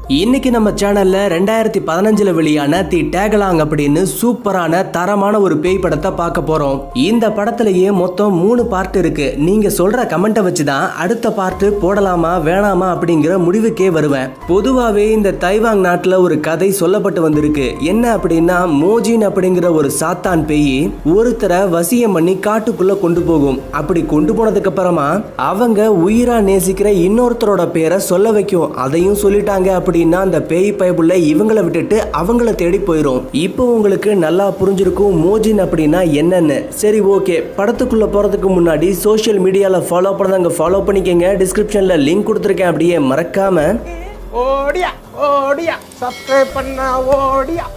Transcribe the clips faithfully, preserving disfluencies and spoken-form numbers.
இன்னைக்கு நம்ம சேனல்ல ரெண்டாயிரத்தி பதினஞ்சுல வெளியான தி டேகலாங் அப்படின்னு சூப்பரான தரமான ஒரு பேய் படத்தை பார்க்க போறோம். இந்த படத்திலேயே மொத்தம் மூணு பார்ட் இருக்கு. நீங்க சொல்ற கமெண்ட்டை வச்சுதான் அடுத்த பார்ட் போடலாமா வேணாமா அப்படிங்கிற முடிவுக்கே வருவேன். பொதுவாவே இந்த தைவாங் நாட்டுல ஒரு கதை சொல்லப்பட்டு வந்திருக்கு. என்ன அப்படின்னா, மோஜின் அப்படிங்கிற ஒரு சாத்தான் பேய் ஒருத்தரை வசியம் பண்ணி காட்டுக்குள்ள கொண்டு போகும். அப்படி கொண்டு போனதுக்கு அப்புறமா அவங்க உயிரா நேசிக்கிற இன்னொருத்தரோட பேரை சொல்ல வைக்கும். அதையும் சொல்லிட்டாங்க அப்படின்னா அந்த பேய் பயப்புள்ள இவங்களை விட்டுட்டு அவங்கள தேடி போயிடும். இப்போ உங்களுக்கு நல்லா புரிஞ்சிருக்கும் மோஜின் அப்படின்னா என்னன்னு. சரி, ஓகே. படத்துக்குள்ள போறதுக்கு முன்னாடி சோஷியல் மீடியால ஃபாலோ பண்ணாங்க ஃபாலோ பண்ணிக்கங்க. டிஸ்கிரிப்ஷன்ல லிங்க் கொடுத்துருக்கேன், அப்படியே மறக்காம ஓடியா ஓடியா சப்ஸ்கிரைப் பண்ணா ஓடியா.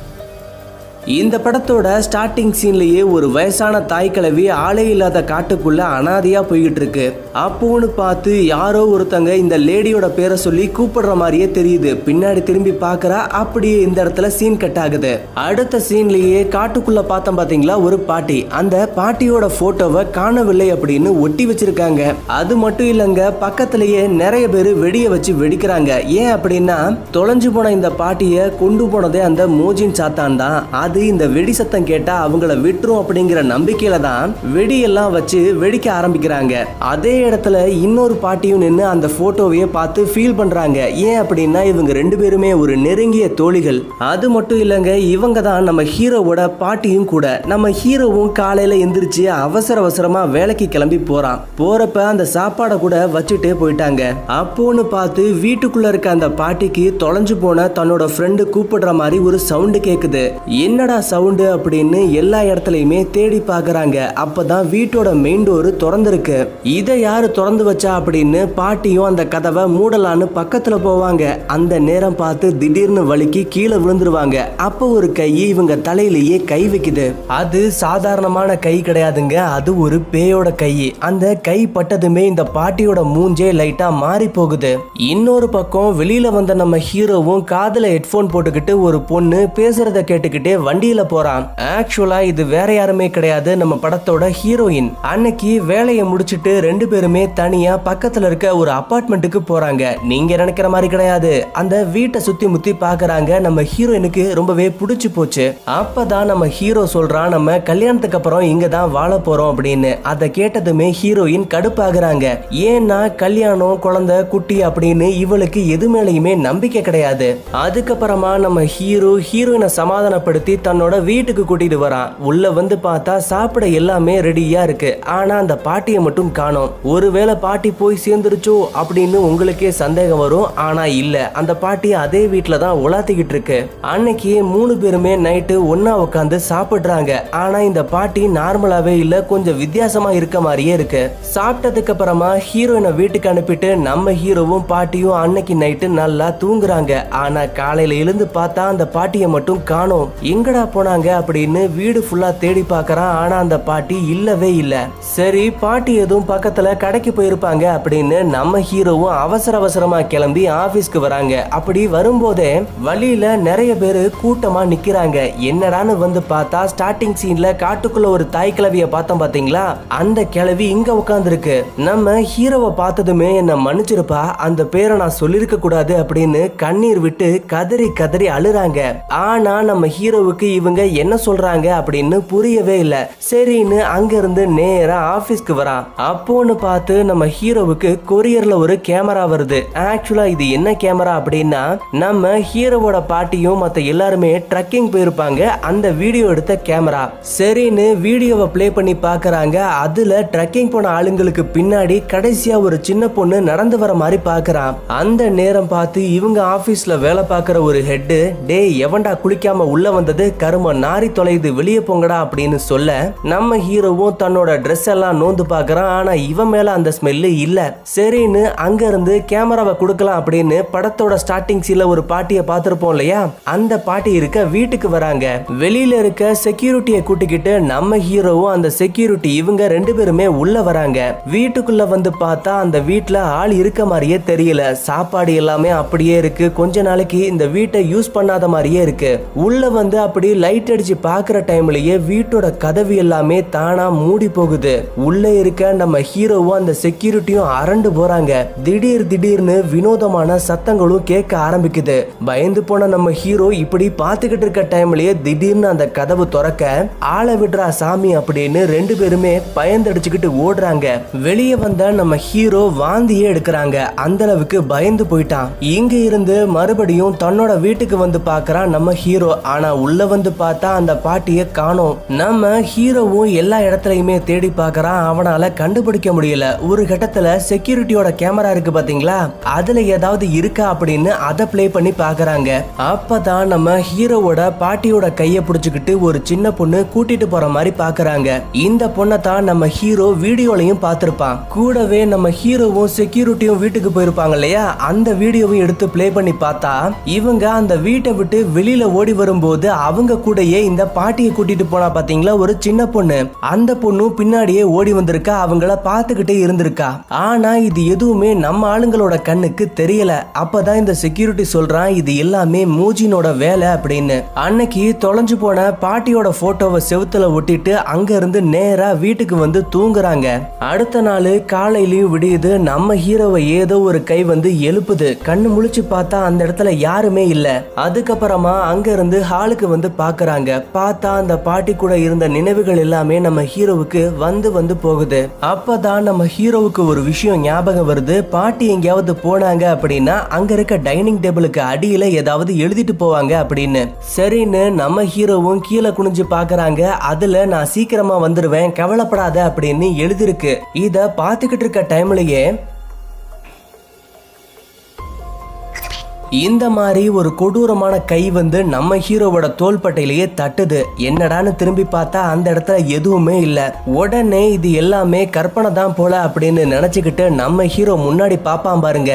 இந்த படத்தோட ஸ்டார்டிங் சீன்லயே ஒரு வயசான தாய் கிழவி ஆளே இல்லாத காட்டுக்குள்ள அனாதையா போய்கிட்டு இருக்கு. அப்போன்னு பார்த்து யாரோ ஒருத்தங்க இந்த லேடியோட பேரை சொல்லி கூப்பிடுற மாதிரியே தெரியுது. பின்னாடி திரும்பி பாக்குறா. அப்படியே இந்த இடத்துல சீன் கட் ஆகுது. அடுத்த சீன்லயே காட்டுக்குள்ள பார்த்தோம் பாத்தீங்களா ஒரு பாட்டி. அந்த பாட்டியோட போட்டோவை காணவில்லை அப்படின்னு ஒட்டி வச்சிருக்காங்க. அது மட்டும் இல்லங்க, பக்கத்திலேயே நிறைய பேர் வெடிய வச்சு வெடிக்கிறாங்க. ஏன் அப்படின்னா, தொலைஞ்சு போன இந்த பாட்டிய கொண்டு போனதே அந்த மோஜின் சாத்தான் தான். அது இந்த வெடி சத்தம் கேட்டா அவங்கள விட்டுரும் அப்படிங்கிற நம்பிக்கையில தான் வெடியெல்லாம் வச்சு வெடிக்க ஆரம்பிக்கிறாங்க. அதே இடத்துல இன்னொரு பாட்டியும் நின்று அந்த போட்டோவையே பார்த்து ஃபீல் பண்றாங்க. ஏன் அப்படின்னா, இவங்க ரெண்டு பேருமே ஒரு நெருங்கிய தோழிகள். அது மட்டும் இல்லைங்க, இவங்க தான் நம்ம ஹீரோவோட பாட்டியும் கூட. நம்ம ஹீரோவும் காலையில எந்திரிச்சு அவசர அவசரமா வேலைக்கு கிளம்பி போறான். போறப்ப அந்த சாப்பாடை கூட வச்சுட்டே போயிட்டாங்க. அப்போன்னு பார்த்து வீட்டுக்குள்ள இருக்க அந்த பாட்டிக்கு தொலைஞ்சு போன தன்னோட ஃப்ரெண்டு கூப்பிடுற மாதிரி ஒரு சவுண்டு கேக்குது. என்னடா சவுண்டு அப்படின்னு எல்லா இடத்துலயுமே தேடி பாக்குறாங்க. அப்பதான் வீட்டோட மெயின் டோர் திறந்திருக்கு. இதை யாரு திறந்து வச்சா அப்படின்னு பாட்டியும் அந்த கதவை மூடலான்னு பக்கத்துல போவாங்க. அந்த நேரம் பார்த்து திடீர்னு வலிக்கு கீழே விழுந்துருவாங்க. அப்போ ஒரு கை இவங்க தலையிலேயே கை வைக்குது. அது சாதாரணமான கை கிடையாதுங்க, அது ஒரு பேயோட கை. அந்த கை பட்டதுமே இந்த பாட்டியோட மூஞ்சே லைட்டா மாறி போகுது. இன்னொரு பக்கம் வெளியில வந்த நம்ம ஹீரோவும் காதுல ஹெட்போன் போட்டுக்கிட்டு ஒரு பொண்ணு பேசுறத கேட்டுக்கிட்டே வண்டியில போறான். ஆக்சுவலா இது வேற யாருமே கிடையாது, நம்ம படத்தோட ஹீரோயின். அன்னைக்கு வேலையை முடிச்சிட்டு ரெண்டு பேருமே தனியா பக்கத்துல இருக்க ஒரு அபார்ட்மெண்ட்டுக்கு போறாங்க. நீங்க நினைக்கிற மாதிரி கிடையாது. அந்த வீட்டை சுத்தி முத்தி பாக்குறாங்க. நம்ம ஹீரோயினுக்கு ரொம்பவே பிடிச்சு போச்சு. அப்பதான் நம்ம ஹீரோ சொல்றான், நம்ம கல்யாணத்துக்கு அப்புறம் இங்க தான் வாழ போறோம் அப்படின்னு. அதை கேட்டதுமே ஹீரோயின் கடுப்பாகிறாங்க. ஏன்னா கல்யாணம் குழந்தை குட்டி அப்படின்னு இவளுக்கு எது மேலையுமே நம்பிக்கை கிடையாது. அதுக்கப்புறமா நம்ம ஹீரோ ஹீரோயினை சமாதானப்படுத்தி தன்னோட வீட்டுக்கு கூட்டிட்டு வரான். உள்ள வந்து பார்த்தா சாப்பிட எல்லாமே ரெடியா இருக்கு. ஆனா அந்த பாட்டியை மட்டும் காணோம். ஒருவேளை பாட்டி போய் சேர்ந்துருச்சோ அப்படின்னு உங்களுக்கே சந்தேகம் வரும். ஆனா இல்ல, அந்த பாட்டி அதே வீட்டுல தான் உலாத்திக்கிட்டு இருக்கு. அன்னைக்கு மூணு பேருமே நைட்டு ஒன்னா உட்காந்து சாப்பிடுறாங்க. ஆனா இந்த பாட்டி நார்மலாவே இல்ல, கொஞ்சம் வித்தியாசமா இருக்க மாதிரியே இருக்கு. சாப்பிட்டதுக்கு அப்புறமா ஹீரோயினை வீட்டுக்கு அனுப்பிட்டு நம்ம ஹீரோவும் பாட்டியும் அன்னைக்கு நைட்டு நல்லா தூங்குறாங்க. ஆனா காலையில எழுந்து பார்த்தா அந்த பாட்டியை மட்டும் காணோம். எங்கடா போனாங்க அப்படின்னு வீடு ஃபுல்லா தேடி பார்க்கறான். ஆனா அந்த பாட்டி இல்லவே இல்ல. சரி, பாட்டி எதுவும் பக்கத்துல கடைக்கு போயிருப்பாங்க அப்படின்னு நம்ம ஹீரோவும் அவசர அவசரமா கிளம்பி ஆபீஸ்க்கு வராங்க. அப்படி வரும்போதே வழியில நிறைய பேரு கூட்டமா நிக்கிறாங்க. என்னடான்னு வந்து பார்த்தா ஸ்டார்டிங் சீன்ல காட்டுக்குள்ள ஒரு தாய் கிழவிய பார்த்தோம் பாத்தீங்களா, அந்த கிழவி இங்க உட்கார்ந்து இருக்கு. நம்ம ஹீரோவை பார்த்ததுமே என்ன மன்னிச்சிருப்பா, அந்த பேரை நான் சொல்லிருக்க கூடாது அப்படின்னு கண்ணீர் விட்டு கதறி கதறி அழுறாங்க. ஆனா நம்ம ஹீரோவுக்கு இவங்க என்ன சொல்றாங்க அப்படின்னு புரியவே இல்ல. சரின்னு அங்க இருந்து நேரா ஆபீஸ்க்கு வரான். அப்போன்னு பார்த்து நம்ம ஹீரோவுக்கு கொரியர்ல ஒரு கேமரா வருது. ஆக்சுவலா இது என்ன கேமரா அப்படின்னா, நம்ம ஹீரோவோட பாட்டியும் மத்த எல்லாருமே ட்ரக்கிங் போயிருப்பாங்க, அந்த வீடியோ எடுத்த கேமரா. சரின்னு வீடியோவை பிளே பண்ணி பாக்குறாங்க. அதுல ட்ரக்கிங் போன ஆளுங்களுக்கு பின்னாடி கடைசியா ஒரு சின்ன பொண்ணு நடந்து வர மாதிரி பாக்குறான். அந்த நேரம் பார்த்து இவங்க ஆபீஸ்ல வேலை பார்க்கிற ஒரு ஹெட், டே எவன்டா குளிக்காம உள்ள வந்தது, கரும நாரி தொலைது, வெளியே போங்கடா அப்படின்னு சொல்ல நம்ம ஹீரோவும் தன்னோட ட்ரெஸ் எல்லாம் நோந்து பாக்குறான். ஆனா இவன் மேல அந்த ஸ்மெல்லு இல்ல. சரின்னு அங்க இருந்து கேமராவை கொடுக்கலாம் அப்படின்னு படத்தோட ஸ்டார்டிங் சீன்ல ஒரு பாட்டியை பார்த்திருப்போம் இல்லையா, அந்த பாட்டி இருக்க வீட்டுக்கு வராங்க. வெளியில இருக்க செக்யூரிட்டியை கூட்டிக்கிட்டு நம்ம ஹீரோவும் அந்த செக்யூரிட்டி இவங்க ரெண்டு பேருமே உள்ள வராங்க. வீட்டுக்குள்ள வந்து பார்த்தா அந்த வீட்டுல ஆள் இருக்க மாதிரியே தெரியல. சாப்பாடு எல்லாமே அப்படியே இருக்கு. கொஞ்ச நாளைக்கு இந்த வீட்டை யூஸ் பண்ணாத மாதிரியே இருக்கு. உள்ள வந்து அப்படி அப்படி லைட் அடிச்சு பாக்குற டைம்லயே வீட்டோட கதவு எல்லாமே தானா மூடி போகுது. உள்ள இருக்க நம்ம ஹீரோவும் அந்த செக்யூரிட்டியும் அரண்டு போறாங்க. திடீர் திடீர்னு வினோதமான சத்தங்களும் கேட்க ஆரம்பிக்குது. பயந்து போன நம்ம ஹீரோ இப்படி பாத்துக்கிட்டு இருக்க டைம்லயே திடீர்னு அந்த கதவு திறக்க, ஆள விடுறா சாமி அப்படின்னு ரெண்டு பேருமே பயந்தடிச்சுக்கிட்டு ஓடுறாங்க. வெளியே வந்த நம்ம ஹீரோ வாந்தியே எடுக்கிறாங்க. அந்த அளவுக்கு பயந்து போயிட்டான். இங்க இருந்து மறுபடியும் தன்னோட வீட்டுக்கு வந்து பாக்குறான் நம்ம ஹீரோ. ஆனா உள்ள வந்து பார்த்தா அந்த பாட்டிய காணோம். நம்ம ஹீரோவும் எல்லா இடத்துலயுமே தேடி பாக்குறான். அவனால கண்டுபிடிக்க முடியல. ஒரு கட்டத்துல செக்யூரிட்டியோட கேமரா இருக்கு பாத்தீங்களா, அதுல ஏதாவது இருக்கா அப்படின்னு அதை பிளே பண்ணி பாக்குறாங்க. அப்பதான் நம்ம ஹீரோவோட பாட்டியோட கைய புடிச்சுக்கிட்டு ஒரு சின்ன பொண்ணு கூட்டிட்டு போற மாதிரி பாக்குறாங்க. இந்த பொண்ணை தான் நம்ம ஹீரோ வீடியோலையும் பார்த்திருப்பான். கூடவே நம்ம ஹீரோவும் செக்யூரிட்டியும் வீட்டுக்கு போயிருப்பாங்க இல்லையா, அந்த வீடியோவையும் எடுத்து பிளே பண்ணி பார்த்தா இவங்க அந்த வீட்டை விட்டு வெளியில ஓடி வரும்போது அவங்க கூடயே இந்த பாட்டியை கூட்டிட்டு போனா பாத்தீங்களா ஒரு சின்ன பொண்ணு. அந்த பொண்ணு பின்னாடியே ஓடி வந்திருக்கா. அவங்கள பார்த்துக்கிட்டே இருந்திருக்கா. ஆனா இது எதுவுமே நம்ம ஆளுங்களோட கண்ணுக்கு தெரியல. அப்பதான் இந்த செக்யூரிட்டி சொல்றான் இது எல்லாமே மூஜினோட வேலை அப்படின்னு. அன்னைக்கு தொலைஞ்சு போன பாட்டியோட போட்டோவை செவுத்துல ஒட்டிட்டு அங்க இருந்து நேரா வீட்டுக்கு வந்து தூங்குறாங்க. அடுத்த நாள் காலையிலயும் விடியுது. நம்ம ஹீரோவை ஏதோ ஒரு கை வந்து எழுப்புது. கண்ணு முழிச்சு பார்த்தா அந்த இடத்துல யாருமே இல்ல. அதுக்கப்புறமா அங்க இருந்து ஹாலுக்கு வந்து பாக்குறாங்க. பார்த்தா அந்த பாட்டி கூட இருந்த நினைவுகள் எல்லாமே நம்ம ஹீரோவுக்கு வந்து வந்து போகுது. அப்பதான் நம்ம ஹீரோவுக்கு ஒரு விஷயம் ஞாபகம் வருது. பாட்டி எங்கேயாவது போனாங்க அப்படின்னா அங்க இருக்க டைனிங் டேபிளுக்கு அடியில ஏதாவது எழுதிட்டு போவாங்க அப்படின்னு. சரின்னு நம்ம ஹீரோவும் கீழே குனிஞ்சு பாக்குறாங்க. அதுல நான் சீக்கிரமா வந்துருவேன் கவலைப்படாத அப்படின்னு எழுதிருக்கு. இத பாத்துக்கிட்டு இருக்க டைம்லயே இந்த மாதிரி ஒரு கொடூரமான கை வந்து நம்ம ஹீரோவோட தோள்பட்டையிலேயே தட்டுது. என்னடான்னு திரும்பி பார்த்தா அந்த இடத்துல எதுவுமே இல்ல. உடனே இது எல்லாமே கற்பனை தான் போல அப்படின்னு நினைச்சுக்கிட்டு நம்ம ஹீரோ முன்னாடி பாப்பான் பாருங்க.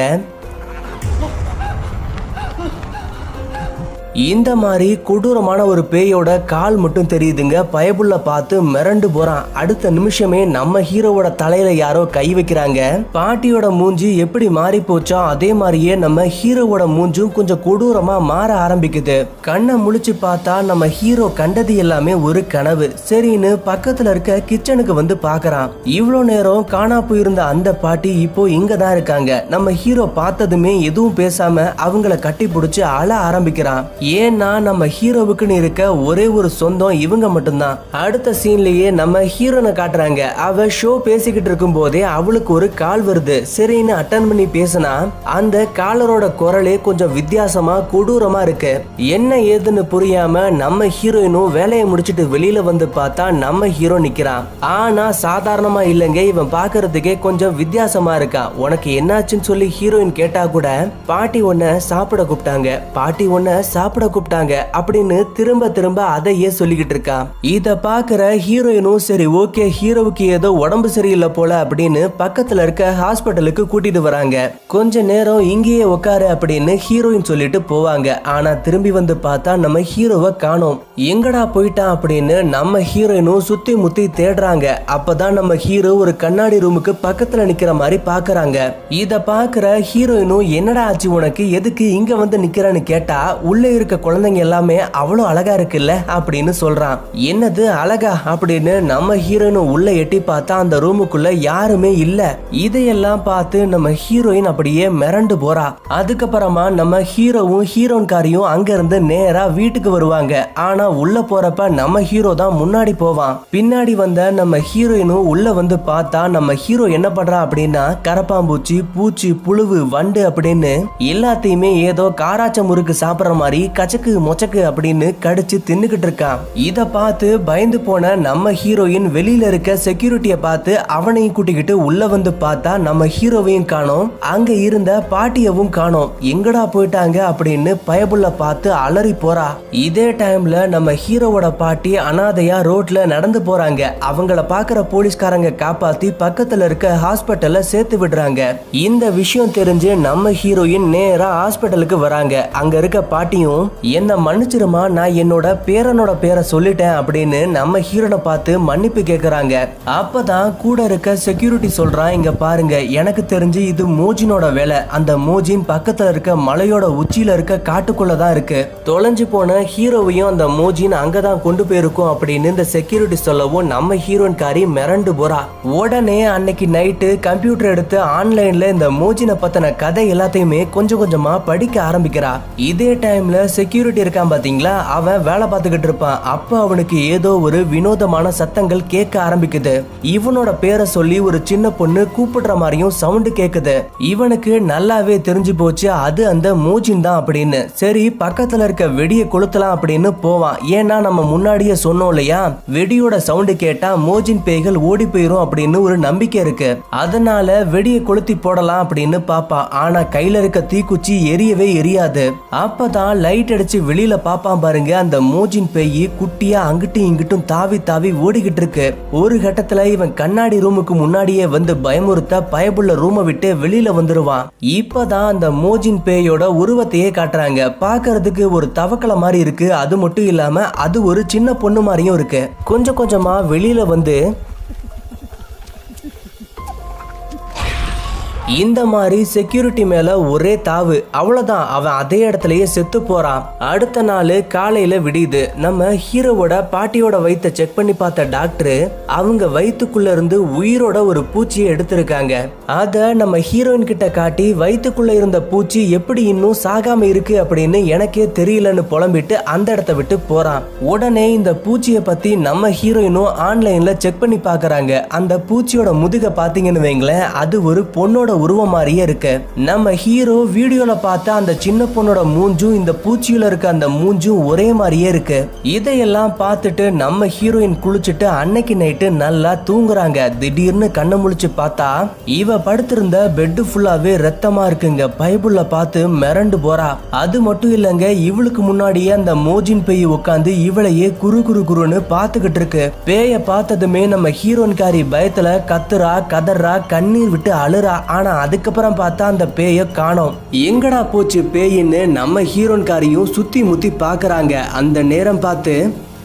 இந்த மாதிரி கொடூரமான ஒரு பேயோட கால் மட்டும் தெரியுதுங்க. பயபுள்ள பார்த்து மிரண்டு போறான். அடுத்த நிமிஷமே நம்ம ஹீரோவோட தலையில யாரோ கை வைக்கிறாங்க. பாட்டியோட மூஞ்சி எப்படி மாறி போச்சோ அதே மாதிரியே நம்ம ஹீரோவோட மூஞ்சும் கொஞ்சம் கொடூரமா மாற ஆரம்பிக்குது. கண்ணை முழிச்சு பார்த்தா நம்ம ஹீரோ கண்டது எல்லாமே ஒரு கனவு. சரின்னு பக்கத்துல இருக்க கிச்சனுக்கு வந்து பாக்குறான். இவ்வளோ நேரம் காணா போயிருந்த அந்த பாட்டி இப்போ இங்க தான் இருக்காங்க. நம்ம ஹீரோ பார்த்ததுமே எதுவும் பேசாம அவங்கள கட்டி பிடிச்சு அழ ஆரம்பிக்கிறான். ஏன்னா நம்ம ஹீரோவுக்குன்னு இருக்க ஒரே ஒரு சொந்தம் இவங்க மட்டும்தான். அடுத்த சீன்லயே நம்ம ஹீரோனை காட்டுறாங்க. அவ ஷோ பேசிக்கிட்டு இருக்கும் போதே அவளுக்கு ஒரு கால் வருது. சரின்னு அட்டன் பண்ணி பேசினா அந்த காலரோட குரலே கொஞ்சம் வித்தியாசமா கொடூரமா இருக்கு. என்ன ஏதுன்னு புரியாம நம்ம ஹீரோயினும் வேலையை முடிச்சிட்டு வெளியில வந்து பார்த்தா நம்ம ஹீரோ நிக்கிறான். ஆனா சாதாரணமா இல்லைங்க, இவன் பாக்குறதுக்கே கொஞ்சம் வித்தியாசமா இருக்கா. உனக்கு என்னாச்சுன்னு சொல்லி ஹீரோயின் கேட்டா கூட பாட்டி ஒன்ன சாப்பிட கூப்பிட்டாங்க, பாட்டி ஒன்ன சாப்பிட கூப்பிட்டாங்க அப்படின்னு திரும்ப திரும்ப அதையே சொல்லிக்கிட்டு இருக்கான். இத பாக்குற ஹீரோயினும் சரி ஓகே ஹீரோவுக்கு ஏதோ உடம்பு சரியில்லை போல அப்படின்னு பக்கத்துல இருக்க ஹாஸ்பிட்டலுக்கு கூட்டிட்டு வராங்க. கொஞ்ச நேரம் இங்கேயே உட்காரு அப்படின்னு ஹீரோயின் சொல்லிட்டு போவாங்க. ஆனா திரும்பி வந்து பார்த்தா நம்ம ஹீரோவை காணோம். எங்கடா போயிட்டான் அப்படின்னு நம்ம ஹீரோயினும் சுத்தி முத்தி தேடுறாங்க. அப்பதான் நம்ம ஹீரோ ஒரு கண்ணாடி ரூமுக்கு பக்கத்துல நிக்கிற மாதிரி பாக்குறாங்க. இத பாக்குற ஹீரோயினும் என்னடா ஆச்சு உனக்கு, எதுக்கு இங்க வந்து நிக்கிறன்னு கேட்டா உள்ள இருக்க குழந்தைங்க எல்லாமே அவ்வளவு அழகா இருக்குல்ல அப்படின்னு சொல்றான். என்னது அழகா அப்படின்னு நம்ம ஹீரோயின் உள்ள எட்டி பார்த்தா அந்த ரூமுக்குள்ள யாருமே இல்ல. இதையெல்லாம் பார்த்து நம்ம ஹீரோயின் அப்படியே மிரண்டு போறா. அதுக்கப்புறமா நம்ம ஹீரோவும் ஹீரோன்காரியும் அங்க இருந்து நேரா வீட்டுக்கு வருவாங்க. ஆனா உள்ள போறப்ப நம்ம ஹீரோ தான் முன்னாடி போவான். பின்னாடி வந்த நம்ம ஹீரோயினும் உள்ள வந்து பார்த்தா நம்ம ஹீரோ என்ன பண்றா அப்படின்னா கரப்பாம்பூச்சி, பூச்சி, புழுவு, வண்டு அப்படின்னு எல்லாத்தையுமே ஏதோ காராச்ச முறுக்கு சாப்பிடுற மாதிரி கச்சக்கு மொச்சக்கு அப்படின்னு கடிச்சு தின்னுகிட்டு இருக்கான். இத பார்த்து பயந்து போன நம்ம ஹீரோயின் வெளியில இருக்க செக்யூரிட்டிய பார்த்து அவனையும் கூட்டிக்கிட்டு உள்ள வந்து பார்த்தா நம்ம ஹீரோவையும் காணோம். அங்க இருந்த பாட்டியவும் காணோம். எங்கடா போயிட்டாங்க அப்படின்னு பயபுள்ள பார்த்து அலறி போறா. இதே டைம்ல நம்ம ஹீரோவோட பாட்டி அனாதையா ரோட்ல நடந்து போறாங்க. அவங்கள பாக்குற போலீஸ்காரங்க காப்பாத்தி பக்கத்துல இருக்க ஹாஸ்பிட்டல்ல சேர்த்து விடுறாங்க. இந்த விஷயம் தெரிஞ்சு நம்ம ஹீரோயின் நேரா ஹாஸ்பிட்டலுக்கு வராங்க. அங்க இருக்க பாட்டியும் ஹீரோயினும் என்ன மன்னிச்சிருமா, நான் என்னோட பேரனோட பேரை சொல்லிட்டேன் அப்படின்னு நம்ம ஹீரோனை பார்த்து மன்னிப்பு கேக்குறாங்க. அப்பதான் கூட இருக்க செக்யூரிட்டி சொல்றான், இங்க பாருங்க, எனக்கு தெரிஞ்சு இது மோஜினோட வேலை. அந்த மோஜின் பக்கத்துல இருக்க மலையோட உச்சியில இருக்க காட்டுக்குள்ளதான் இருக்கு. தொலைஞ்சு போன ஹீரோவையும் அந்த மோஜின் அங்கதான் கொண்டு போயிருக்கும் அப்படின்னு இந்த செக்யூரிட்டி சொல்லவும் நம்ம ஹீரோயின் காரி மிரண்டு போறா. உடனே அன்னைக்கு நைட்டு கம்ப்யூட்டர் எடுத்து ஆன்லைன்ல இந்த மோஜினை பத்தின கதை எல்லாத்தையுமே கொஞ்சம் கொஞ்சமா படிக்க ஆரம்பிக்கிறா. இதே டைம்ல செக்யூரிட்டி இருக்கான் பாத்தீங்களா, அவன் வேலை பார்த்துக்கிட்டு இருப்பான். அப்ப அவனுக்கு ஏதோ ஒரு வினோதமான சத்தங்கள் கேட்க ஆரம்பிக்குது. இவனோட பேரை சொல்லி ஒரு சின்ன பொண்ணு கூப்பிடுற மாதிரியும் சவுண்ட் கேக்குது. இவனுக்கு நல்லாவே தெரிஞ்சு போச்சு அது அந்த மோஜின் தான் அப்படின்னு. சரி, பக்கத்துல இருக்க வெடியை கொளுத்தலாம் அப்படின்னு போவான். ஏன்னா நம்ம முன்னாடியே சொன்னோம் இல்லையா, வெடியோட சவுண்ட் கேட்டா மோஜின் பேய்கள் ஓடி போயிரும் அப்படின்னு ஒரு நம்பிக்கை இருக்கு. அதனால வெடியை கொளுத்தி போடலாம் அப்படின்னு பாப்பான். ஆனா கையில இருக்க தீக்குச்சி எரியவே எரியாது. அப்பதான் லைட் அடிச்சு வெளியில பாப்பான் பாருங்க, அந்த மோஜின் பேய் குட்டியா அங்கிட்டும் இங்கிட்டும் தாவி தாவி ஓடிக்கிட்டு இருக்கு. ஒரு கட்டத்துல இவன் கண்ணாடி ரூமுக்கு முன்னாடியே வந்து பயமுறுத்த பயப்புள்ள ரூமை விட்டு வெளியில வந்துருவான். இப்பதான் அந்த மோஜின் பேயோட உருவத்தையே காட்டுறாங்க. பாக்குறதுக்கு ஒரு தவக்கலை மாதிரி இருக்கு. அது மட்டும் இல்லாம அது ஒரு சின்ன பொண்ணு மாதிரியும் இருக்கு. கொஞ்சம் கொஞ்சமா வெளியில வந்து இந்த மாதிரி செக்யூரிட்டி மேல ஒரே தாவு. அவ்வளவுதான், அவன் அதே இடத்துலயே செத்து போறான். அடுத்த நாள் காலையில விடியுது. நம்ம ஹீரோவோட பாட்டியோட வயித்தை செக் பண்ணி பார்த்த டாக்டர் அவங்க வயிற்றுக்குள்ள இருந்து உயிரோட ஒரு பூச்சியை எடுத்திருக்காங்க. அத நம்ம ஹீரோயின் கிட்ட காட்டி, வயிற்றுக்குள்ள இருந்த பூச்சி எப்படி இன்னும் சாகாம இருக்கு அப்படின்னு எனக்கே தெரியலன்னு புலம்பிட்டு அந்த இடத்த விட்டு போறான். உடனே இந்த பூச்சியை பத்தி நம்ம ஹீரோயினும் ஆன்லைன்ல செக் பண்ணி பாக்குறாங்க. அந்த பூச்சியோட முதுக பாத்தீங்கன்னு வைங்களேன், அது ஒரு பொண்ணோட உருவம் மாதிரியே இருக்கு. நம்ம ஹீரோ வீடியோல பார்த்த அந்த சின்ன பொண்ணோட மூஞ்சும் இந்த பூச்சியில இருக்க அந்த மூஞ்சும் ஒரே மாதிரியே இருக்கு. இதையெல்லாம் பார்த்துட்டு நம்ம ஹீரோயின் குளிச்சுட்டு அன்னைக்கு நைட்டு நல்லா தூங்குறாங்க. திடீர்னு கண்ணை முழிச்சு பார்த்தா இவ படுத்திருந்த பெட் ஃபுல்லாவே ரத்தமா இருக்குங்க. பைபிள்ல பார்த்து மிரண்டு போறா. அது மட்டும் இல்லங்க, இவளுக்கு முன்னாடியே அந்த மோஜின் பேய் உட்காந்து இவளையே குரு குரு குருன்னு பாத்துக்கிட்டு இருக்கு. பேய பார்த்ததுமே நம்ம ஹீரோயின் காரி பயத்துல கத்துறா, கதறா, கண்ணீர் விட்டு அழுறா. ஆனா அதுக்கப்புறம் பார்த்தா அந்த பேய காணோம். எங்கடா போச்சு பேயின்னு நம்ம ஹீரோயின் காரியும் சுத்தி முத்தி பாக்குறாங்க. அந்த நேரம் பார்த்து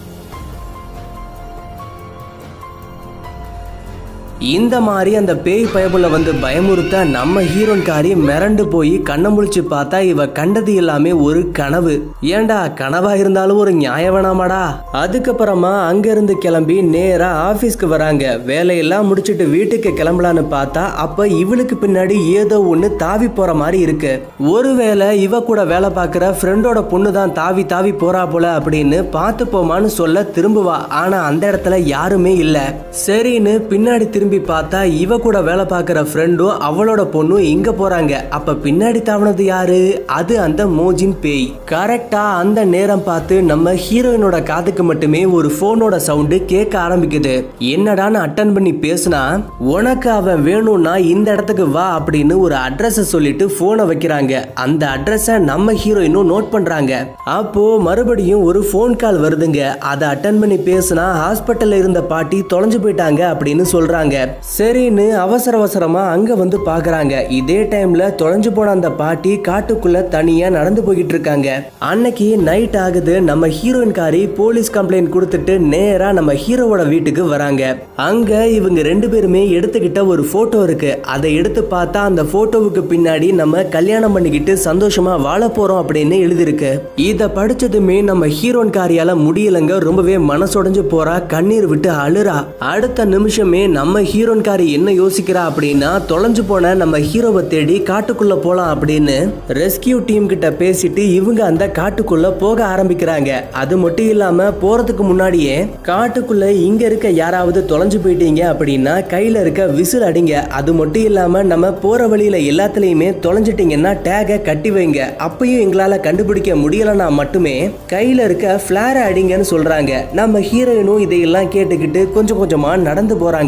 இந்த மாதிரி அந்த பேய் பயபுல வந்து பயமுறுத்த நம்ம ஹீரோயின் காரி மிரண்டு போய் கண்ணை முழிச்சு பார்த்தா இவ கண்டது எல்லாமே ஒரு கனவு. ஏண்டா கனவா இருந்தாலும் ஒரு நியாயம் வேணாமாடா. அதுக்கப்புறமா அங்க இருந்து கிளம்பி நேரா ஆபீஸ்க்கு வராங்க. வேலையெல்லாம் முடிச்சிட்டு வீட்டுக்கு கிளம்பலான்னு பார்த்தா அப்ப இவளுக்கு பின்னாடி ஏதோ ஒண்ணு தாவி போற மாதிரி இருக்கு. ஒருவேளை இவ கூட வேலை பார்க்கிற ஃப்ரெண்டோட பொண்ணு தான் தாவி தாவி போறா போல அப்படின்னு பார்த்து போமான்னு சொல்ல திரும்புவா. ஆனா அந்த இடத்துல யாருமே இல்ல. சரின்னு பின்னாடி திரும்பி பார்த்தா இவ கூட வேலை பார்க்கிற ஃப்ரெண்டும் அவளோட பொண்ணும் இங்க போறாங்க. அப்ப பின்னாடி தாவனது யாரு? அது அந்த மோஜின் பேய். கரெக்டா அந்த நேரம் பார்த்து நம்ம ஹீரோயினோட காதுக்கு மட்டுமே ஒரு போனோட சவுண்ட் கேட்க ஆரம்பிக்குது. என்னடான்னு அட்டன் பண்ணி பேசினா, உனக்கு அவன் வேணும்னா இந்த இடத்துக்கு வா அப்படின்னு ஒரு அட்ரஸ் சொல்லிட்டு போனை வைக்கிறாங்க. அந்த அட்ரஸ நம்ம ஹீரோயினும் நோட் பண்றாங்க. அப்போ மறுபடியும் ஒரு போன் கால் வருதுங்க. அதை அட்டன் பண்ணி பேசினா ஹாஸ்பிட்டல்ல இருந்த பாட்டி தொலைஞ்சு போயிட்டாங்க அப்படின்னு சொல்றாங்க. சரின்னு அவசர அவசரமா அங்க வந்து பாக்குறாங்க. இதே டைம்ல தொலைஞ்சு போன அந்த பாட்டி காட்டுக்குள்ள தனியா நடந்து போயிட்டு இருக்காங்க. அன்னைக்கு நைட் ஆகுது. நம்ம ஹீரோயின் காரி போலீஸ் கம்ப்ளைண்ட் கொடுத்துட்டு நேரா நம்ம ஹீரோவோட வீட்டுக்கு வராங்க. அங்க இவங்க ரெண்டு பேருமே எடுத்துக்கிட்ட ஒரு போட்டோ இருக்கு. அதை எடுத்து பார்த்தா அந்த போட்டோவுக்கு பின்னாடி நம்ம கல்யாணம் பண்ணிக்கிட்டு சந்தோஷமா வாழ போறோம் அப்படின்னு எழுதிருக்கு. இத படிச்சதுமே நம்ம ஹீரோயின் காரியால முடியலங்க. ரொம்பவே மனசுடைஞ்சு போறா, கண்ணீர் விட்டு அழுறா. அடுத்த நிமிஷமே நம்ம ஹீரோயின் காரி என்ன யோசிக்கிறா அப்படின்னா, தொலைஞ்சு போன நம்ம ஹீரோவை தேடி காட்டுக்குள்ள போலாம் அப்படின்னு ரெஸ்கியூ டீம் கிட்ட பேசிட்டு இவங்க அந்த காட்டுக்குள்ள போக ஆரம்பிக்கிறாங்க. அது மட்டும் இல்லாம போறதுக்கு முன்னாடியே காட்டுக்குள்ள இங்க இருக்க யாராவது தொலைஞ்சு போயிட்டீங்க அப்படின்னா கையில இருக்க விசில் அடிங்க. அது மட்டும் இல்லாம நம்ம போற வழியில எல்லாத்துலயுமே தொலைஞ்சிட்டீங்கன்னா டேக கட்டி வைங்க. அப்பயும் எங்களால கண்டுபிடிக்க முடியலன்னா மட்டுமே கையில இருக்க பிளார அடிங்கன்னு சொல்றாங்க. நம்ம ஹீரோயினும் இதையெல்லாம் கேட்டுக்கிட்டு கொஞ்சம் கொஞ்சமா நடந்து போறாங்க.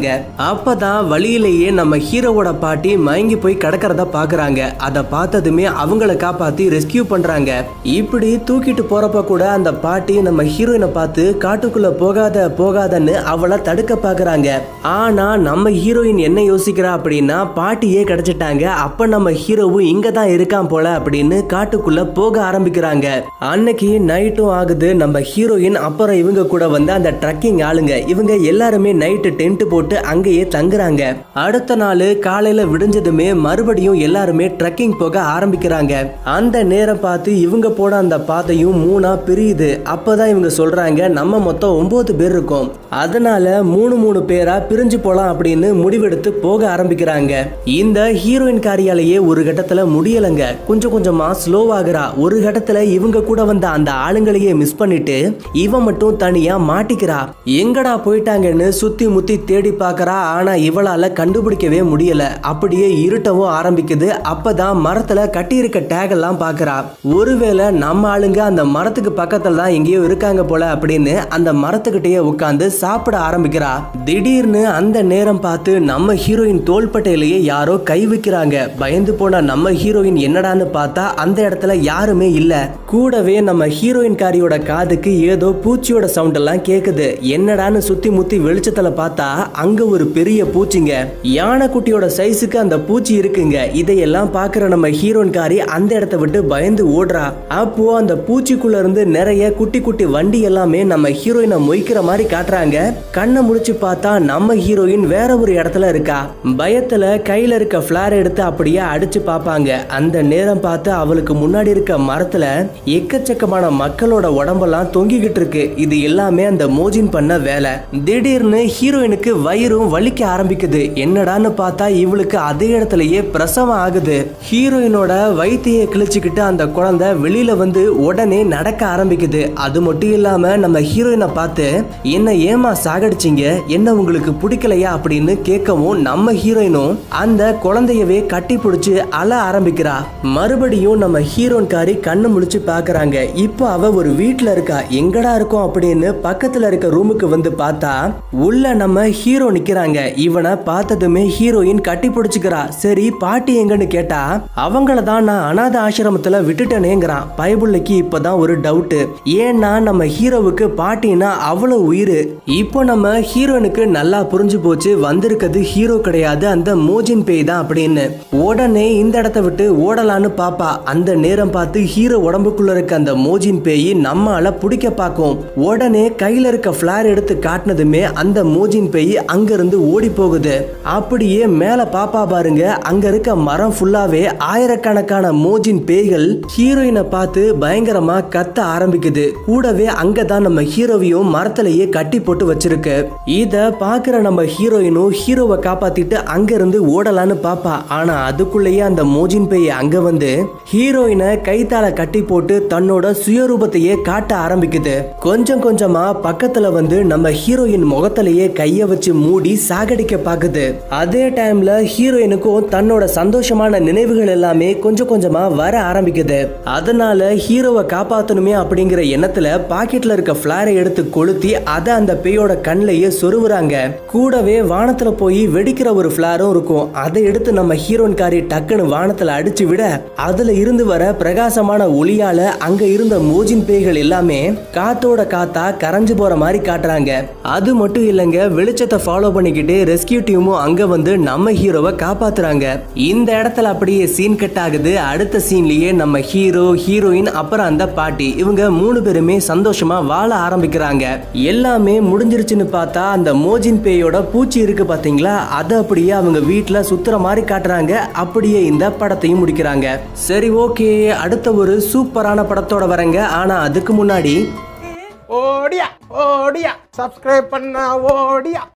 அப்பதான் வழியிலேயே நம்ம ஹீரோவோட பாட்டி மயங்கி போய் கிடக்கிறத பாக்குறாங்க. அதை பார்த்ததுமே அவங்கள காப்பாத்தி ரெஸ்கியூ பண்றாங்க. இப்படி தூக்கிட்டு போறப்ப கூட அந்த பாட்டி நம்ம ஹீரோயினை பார்த்து காட்டுக்குள்ள போகாத போகாதன்னு அவளை தடுக்க பாக்குறாங்க. ஆனா நம்ம ஹீரோயின் என்ன யோசிக்கிறா அப்படின்னா பாட்டியே கிடைச்சிட்டாங்க, அப்ப நம்ம ஹீரோவும் இங்க தான் இருக்கான் போல அப்படின்னு காட்டுக்குள்ள போக ஆரம்பிக்கிறாங்க. அன்னைக்கு நைட்டும் ஆகுது. நம்ம ஹீரோயின் அப்புறம் இவங்க கூட வந்து அந்த ட்ரக்கிங் ஆளுங்க இவங்க எல்லாருமே நைட்டு டென்ட் போட்டு அங்கேயே தங்குறாங்க. அடுத்த நாள் காலையில விடிஞ்சதுமே மறுபடியும் எல்லாருமே ட்ரக்கிங் போக ஆரம்பிக்கிறாங்க. அந்த நேரம் பார்த்து இவங்க போட அந்த பாதையும் மூணா பிரியுது. அப்பதான் இவங்க சொல்றாங்க நம்ம மொத்தம் ஒன்பது பேர் இருக்கோம், அதனால மூணு மூணு பேரா பிரிஞ்சு போலாம் அப்படின்னு முடிவெடுத்து போக ஆரம்பிக்கிறாங்க. இந்த ஹீரோயின் காரியாலேயே ஒரு கட்டத்துல முடியலங்க, கொஞ்சம் கொஞ்சமா ஸ்லோவாகிறா. ஒரு கட்டத்துல இவங்க கூட வந்த அந்த ஆளுங்களையே மிஸ் பண்ணிட்டு இவன் மட்டும் தனியா மாட்டிக்கிறா. எங்கடா போயிட்டாங்கன்னு சுத்தி முத்தி தேடி பாக்குறா. ஆனா இவளால கண்டுபிடிக்கவே முடியல. அப்படியே இருட்டவும் ஆரம்பிக்குது. அப்பதான் மரத்துல கட்டி இருக்க டேக் எல்லாம் பாக்குறா. ஒருவேளை நம்ம ஆளுங்க அந்த மரத்துக்கு பக்கத்துல தான் எங்கேயோ இருக்காங்க போல அப்படின்னு அந்த மரத்துக்கிட்டே உட்கார்ந்து சாப்பிட ஆரம்பிக்கிறா. திடீர்னு அந்த நேரம் பார்த்து நம்ம ஹீரோயின் தோள்பட்டையிலேயே யாரோ கை வைக்கிறாங்க. பயந்து போன நம்ம ஹீரோயின் என்னடான்னு பார்த்தா அந்த இடத்துல யாருமே இல்ல. கூடவே நம்ம ஹீரோயின் காரியோட காதுக்கு ஏதோ பூச்சியோட சவுண்ட் எல்லாம் கேக்குது. என்னடான்னு சுத்தி முத்தி வெளிச்சத்துல பார்த்தா அங்க ஒரு பெரிய பூச்சிங்க. யானைக்குட்டியோட சைஸுக்கு அந்த பூச்சி இருக்குங்க. இதையெல்லாம் பாக்குற நம்ம ஹீரோயின் காரி அந்த இடத்தை விட்டு பயந்து ஓடுறா. அப்போ அந்த பூச்சிக்குள்ள இருந்து நிறைய குட்டி குட்டி வண்டி எல்லாமே நம்ம ஹீரோயினை மொய்க்கிற மாதிரி காட்டுறாங்க. கண்ணை முடிச்சு பார்த்தா நம்ம ஹீரோயின் வேற ஒரு இடத்துல இருக்கா. பயத்துல கையில இருக்க பிளார் எடுத்து அப்படியே அடிச்சு பாப்பாங்க. அந்த நேரம் பார்த்து அவளுக்கு முன்னாடி இருக்க மரத்துல எக்கச்சக்கமான மக்களோட உடம்பெல்லாம் தொங்கிக்கிட்டு இருக்கு. இது எல்லாமே அந்த மோஜின் பண்ண வேலை. திடீர்னு ஹீரோயினுக்கு வயிறும் வலிக்க ஆரம்பிக்குது. என்னடான்னு பார்த்தா இவளுக்கு அதே இடத்துலயே பிரசவம் ஆகுது. ஹீரோயினோட வயித்தையே கிழிச்சுக்கிட்டு அந்த குழந்தை வெளியில வந்து உடனே நடக்க ஆரம்பிக்குது. அது மட்டும் இல்லாம நம்ம ஹீரோயினை பார்த்து என்ன ஏமா சாகடிச்சிங்க, என்ன உங்களுக்கு பிடிக்கலையா அப்படின்னு கேட்கவும் நம்ம ஹீரோயினும் அந்த குழந்தையவே கட்டி பிடிச்சு அழ ஆரம்பிக்கிறா. மறுபடியும் நம்ம ஹீரோயின் காரி கண்ணு முழிச்சு பாக்குறாங்க. இப்போ அவ ஒரு வீட்டுல இருக்கா. எங்கடா இருக்கும் அப்படின்னு பக்கத்துல இருக்க ரூமுக்கு வந்து பார்த்தா உள்ள நம்ம ஹீரோ நிக்கிறாங்க. இவனை பார்த்ததுமே ஹீரோயின் கட்டி பிடிச்சுக்கிறா. சரி பாட்டி எங்கன்னு கேட்டா அவங்கள தான் நான் அநாத ஆசிரமத்துல விட்டுட்டேனேங்கிறான். பயபுள்ளைக்கு இப்பதான் ஒரு டவுட். ஏன்னா நம்ம ஹீரோவுக்கு பாட்டினா அவ்வளவு உயிர். இப்போ நம்ம ஹீரோனுக்கு நல்லா புரிஞ்சு போச்சு வந்திருக்கிறது ஹீரோ கிடையாது, அந்த மோஜின் பேய் தான் அப்படின்னு. உடனே இந்த இடத்தை விட்டு ஓடலான்னு பாப்பா. அந்த நேரம் பார்த்து ஹீரோ உடம்புக்குள்ள இருக்க அந்த மோஜின் பேய் நம்மால பிடிக்க பார்க்கும். உடனே கையில இருக்க பிளார் எடுத்து காட்டினதுமே அந்த மோஜின் பேய் அங்க இருந்து ஓடி போகுது. அப்படியே மேல பாப்பா பாருங்க, அங்க இருக்க மரம் ஃபுல்லாவே ஆயிரக்கணக்கான மோஜின் பேய்கள் ஹீரோயினை பார்த்து பயங்கரமா கத்த ஆரம்பிக்குது. கூடவே அங்கதான் நம்ம ஹீரோவையும் மரத்திலேயே கட்டி போட்டு வச்சிருக்கு. இத பாக்குற நம்ம ஹீரோயினும் ஹீரோவை காப்பாத்திட்டு அங்க இருந்து ஓடலான்னு பாப்பா. ஆனா அதுக்குள்ளேயே அந்த மோஜின் பேய் அங்க வந்து ஹீரோயினை கைத்தால கட்டி போட்டு தன்னோட சுயரூபத்தையே காட்ட ஆரம்பிக்குது. கொஞ்சம் கொஞ்சமா பக்கத்துல வந்து நம்ம ஹீரோயின் முகத்திலேயே கைய வச்சு மூடி சாகடிக்க பாக்குது. அதே டைம்ல ஹீரோயினுக்கும் தன்னோட சந்தோஷமான நினைவுகள் எல்லாமே கொஞ்சம் கொஞ்சமா வர ஆரம்பிக்குது. அதனால ஹீரோவை காப்பாத்தணுமே அப்படிங்கிற எண்ணத்துல பாக்கெட்ல இருக்க பிளாரை எடுத்து கொளுத்தி அதை அந்த பேயோட கண்ணிலேயே சொருவுறாங்க. கூடவே வானத்துல போய் வெடிக்கிற ஒரு பிளாரும் இருக்கும். அதை எடுத்து நம்ம ஹீரோயின் காரி டக்குன்னு வானத்துல அடிச்சு விட அதுல இருந்து வர பிரகாசமான ஒளியால அங்க இருந்த மோஜின் பேய்கள் எல்லாமே காத்தோட காத்தா கரைஞ்சு போற மாதிரி காட்டுறாங்க. அது மட்டும் இல்லங்க, வெளிச்சத்தை ஃபாலோ பண்ணிக்கிட்டு ரெஸ்கியூ டீமும் அங்க வந்து நம்ம ஹீரோவை காப்பாத்துறாங்க. இந்த இடத்துல அப்படியே சீன் கட் ஆகுது. அடுத்த சீன்லயே நம்ம ஹீரோ, ஹீரோயின் அப்புறம் அந்த பாட்டி இவங்க மூணு பேருமே சந்தோஷமா வாழ ஆரம்பிக்கிறாங்க. எல்லாமே முடிஞ்சிருச்சுன்னு பார்த்தா அந்த மோஜின் பேயோட பூச்சி இருக்கு பாத்தீங்களா, அதை அப்படியே அவங்க வீட்டுல சுத்துற மாதிரி காட்டுறாங்க. அப்படியே இந்த படத்தையும் முடிக்கிறாங்க. சரி ஓகே, அடுத்த ஒரு சூப்பரான படத்தோட வரங்க. ஆனா அதுக்கு முன்னாடி ஓடியா ஓடியா சப்ஸ்கிரைப் பண்ண ஓடியா.